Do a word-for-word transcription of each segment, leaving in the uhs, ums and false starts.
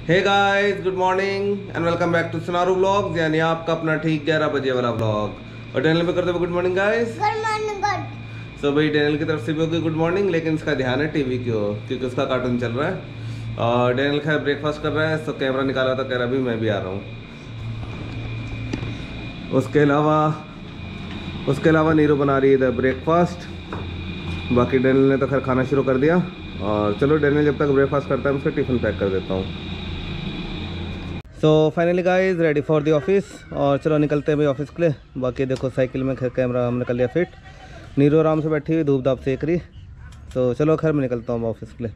Hey guys, good morning and welcome back to Sunaru vlogs, यानी आपका अपना ठीक ग्यारह बजे वाला व्लॉग। और डैनियल पे करते हुए good morning guys. Good morning good. So भाई डैनियल की तरफ से भी होगी गुड मॉर्निंग, लेकिन इसका ध्यान है टीवी की ओर क्योंकि उसका कार्टून चल रहा है। और डैनियल खैर ब्रेकफास्ट कर रहा है, तो कैमरा निकाला तो कह रहा भी मैं भी आ रहा हूँ। उसके अलावा उसके अलावा नीरू बना रही है इधर ब्रेकफास्ट। बाकी डैनियल ने तो खैर खाना शुरू कर दिया। और चलो डैनियल जब तक ब्रेकफास्ट करता है मैं उसका टिफ़िन पैक कर देता हूँ। So finally guys ready for the office, और चलो निकलते हैं भाई ऑफिस के लिए। बाकी देखो साइकिल में खैर कैमरा हमने कर लिया फिट। नीरू आराम से बैठी हुई धूप धाप सेक रही। तो चलो खैर मैं निकलता हूँ ऑफिस के लिए।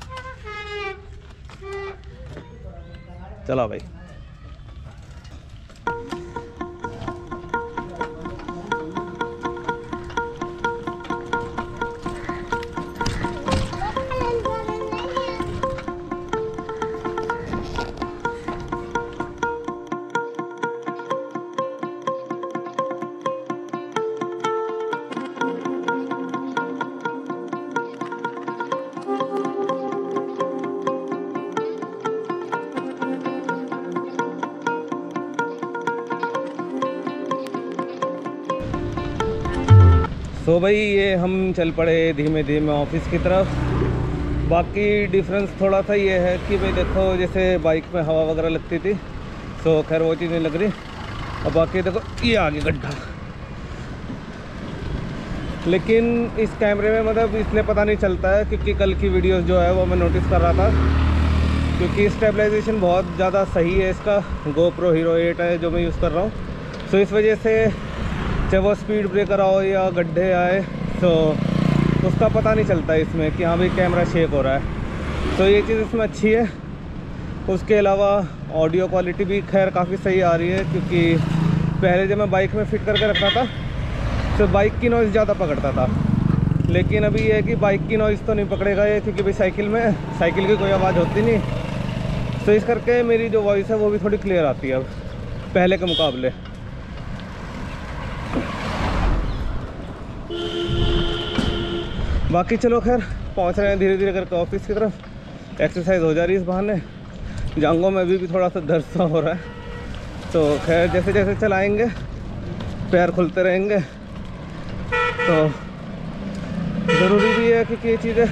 चलो भाई। तो भाई ये हम चल पड़े धीमे धीमे ऑफिस की तरफ। बाकी डिफरेंस थोड़ा सा ये है कि भाई देखो जैसे बाइक में हवा वगैरह लगती थी, तो खैर वो चीज़ नहीं लग रही। और बाकी देखो ये आगे गड्ढा, लेकिन इस कैमरे में मतलब इसलिए पता नहीं चलता है क्योंकि कल की वीडियोस जो है वो मैं नोटिस कर रहा था, क्योंकि स्टेबलाइजेशन बहुत ज़्यादा सही है इसका। गोप्रो हीरो एट है जो मैं यूज़ कर रहा हूँ, तो इस वजह से चाहे वो स्पीड ब्रेकर आओ या गड्ढे आए तो उसका पता नहीं चलता इसमें कि हाँ भाई कैमरा शेक हो रहा है। तो ये चीज़ इसमें अच्छी है। उसके अलावा ऑडियो क्वालिटी भी खैर काफ़ी सही आ रही है, क्योंकि पहले जब मैं बाइक में फ़िट करके रखा था तो बाइक की नॉइज़ ज़्यादा पकड़ता था, लेकिन अभी ये है कि बाइक की नॉइज़ तो नहीं पकड़ेगा ये, क्योंकि भाई साइकिल में साइकिल की कोई आवाज़ होती नहीं। तो इस करके मेरी जो वॉइस है वो भी थोड़ी क्लियर आती है अब पहले के मुकाबले। बाकी चलो खैर पहुंच रहे हैं धीरे धीरे करके ऑफिस की तरफ। एक्सरसाइज हो जा रही है इस बहाने। जांघों में अभी भी थोड़ा सा दर्द सा हो रहा है, तो खैर जैसे जैसे चलाएंगे पैर खुलते रहेंगे, तो ज़रूरी भी है क्योंकि ये चीज़ें।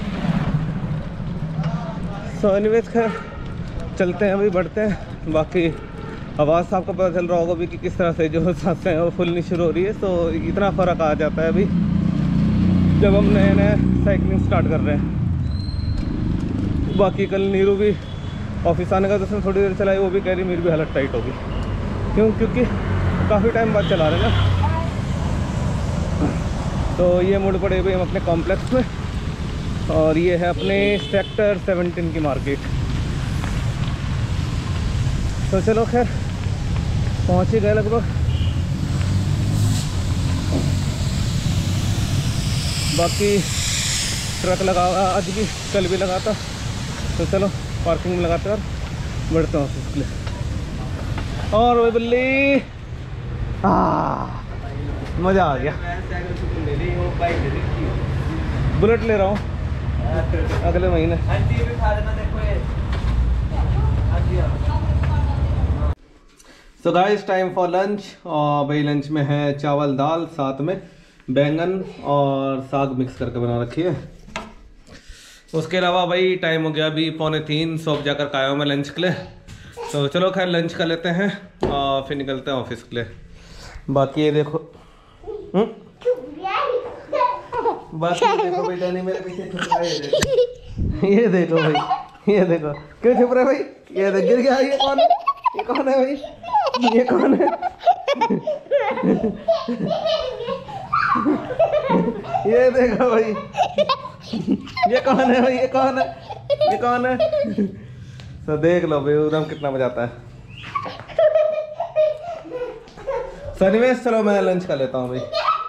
सो एनीवेज खैर चलते हैं अभी, बढ़ते हैं। बाकी आवाज़ से आपको पता चल रहा होगा भी कि किस तरह से जो सांसें हैं वो फूलनी शुरू हो रही है। तो इतना फ़र्क आ जाता है अभी जब हम नए नए साइकिलिंग स्टार्ट कर रहे हैं। बाकी कल नीरू भी ऑफिस आने का तो उसने थोड़ी देर चलाई, वो भी कह रही मेरी भी हालत टाइट होगी। क्यों? क्योंकि काफ़ी टाइम बाद चला रहे ना। तो ये मुड़ पड़े भाई हम अपने कॉम्प्लेक्स में, और ये है अपने सेक्टर सेवनटीन की मार्केट। तो चलो खैर पहुँच ही गए लगभग। बाकी ट्रक लगा आज भी, कल भी लगा था, तो चलो पार्किंग में लगाते हैं और बढ़ते हैं ऑफिस के लिए। और वही बल्ली मज़ा आ गया। बुलेट ले रहा हूँ अगले महीने। So guys time for lunch. और भाई लंच में है चावल दाल, साथ में बैंगन और साग मिक्स करके बना रखी है। उसके अलावा भाई टाइम हो गया अभी पौने तीन, सौ अब जाकर खाया हूँ मैं लंच के लिए। तो चलो खैर लंच कर लेते हैं और फिर निकलते हैं ऑफिस के लिए। बाकी ये देखो हुँ? बाकी ये देखो भाई डैनी मेरे पीछे छुप रहा है। ये देखो भाई, ये देखो क्यों छुप रहा है भाई। ये देख गिर गया। ये कौन है? ये कौन है भाई? ये कौन है? ये देखो भाई, ये कौन है भाई? ये कौन है? ये कौन है? तो देख लो भाई उधम कितना मजा आता है। सनीवेश चलो मैं लंच कर लेता हूँ भाई।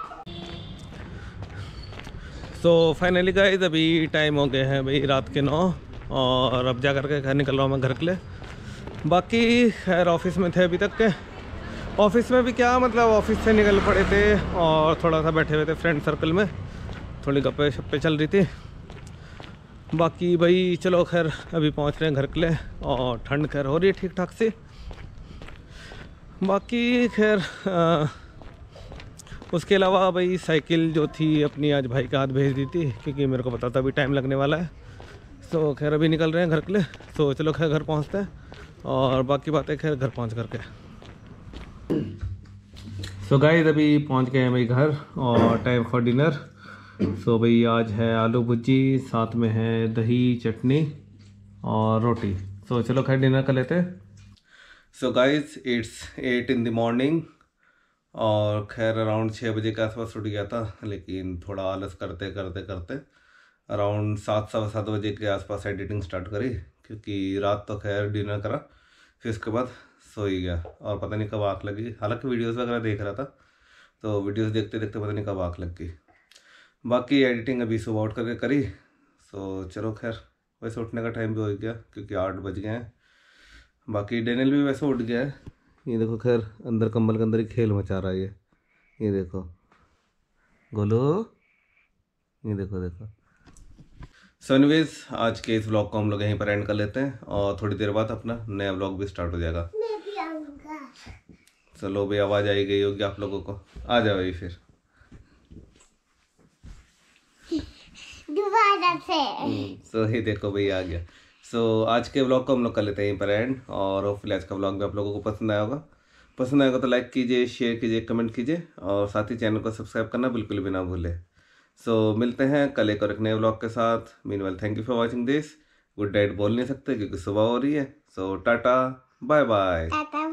सो फाइनली गाइस अभी टाइम हो गए हैं भाई रात के नौ, और अब जा कर के घर निकल रहा हूँ मैं घर के लिए। बाकी खैर ऑफिस में थे अभी तक के। ऑफिस में भी क्या मतलब ऑफिस से निकल पड़े थे और थोड़ा सा बैठे हुए थे फ्रेंड सर्कल में, थोड़ी गप्पे शप्पे चल रही थी। बाकी भाई चलो खैर अभी पहुंच रहे हैं घर के लिए, और ठंड खैर हो रही है ठीक ठाक से। बाकी खैर आ, उसके अलावा भाई साइकिल जो थी अपनी आज भाई के हाथ भेज दी थी, क्योंकि मेरे को पता था अभी टाइम लगने वाला है। सो खैर अभी निकल रहे हैं घर के लिए। सो चलो खैर घर पहुंचते हैं, और बाकी बातें खैर घर पहुंच करके। सो गाइस अभी पहुंच गए हैं भाई घर, और टाइम फॉर डिनर। सो भाई आज है आलू भुजी, साथ में है दही चटनी और रोटी। सो चलो खैर डिनर कर लेते हैं। So guys it's eight in the morning, और खैर अराउंड छः बजे के आसपास उठ गया था, लेकिन थोड़ा आलस करते करते करते अराउंड सात सवा सात बजे के आसपास एडिटिंग स्टार्ट करी, क्योंकि रात तो खैर डिनर करा, फिर उसके बाद सो ही गया, और पता नहीं कब आँख लगी। हालांकि वीडियोस वगैरह देख रहा था, तो वीडियोस देखते देखते पता नहीं कब आँख लग गई। बाकी एडिटिंग अभी सुबह उठ करके करी। सो चलो खैर वैसे उठने का टाइम भी हो गया, क्योंकि आठ बज गए हैं। बाकी डेनियल भी वैसे उठ गया है। ये देखो खैर अंदर कंबल के अंदर ही खेल मचा रहा है ये ये देखो गोलू, ये देखो देखो। सो एनीवेज आज के इस व्लॉग को हम लोग यहीं पर एंड कर लेते हैं, और थोड़ी देर बाद अपना नया व्लॉग भी स्टार्ट हो जाएगा। मैं भी आऊंगा। चलो भाई आवाज़ आई गई होगी आप लोगों को, आ जाओ भाई फिर दोबारा से। सो ये देखो भाई आ गया। सो so, आज के व्लॉग को हम लोग कर लेते हैं यहीं पर एंड, और होपफुली आज का व्लॉग भी आप लोगों को पसंद आया होगा। पसंद आएगा तो लाइक कीजिए, शेयर कीजिए, कमेंट कीजिए, और साथ ही चैनल को सब्सक्राइब करना बिल्कुल भी ना भूलें। सो so, मिलते हैं कल एक और एक नए व्लॉग के साथ। Meanwhile thank you for watching this. Good night बोल नहीं सकते क्योंकि सुबह हो रही है। So tata bye bye.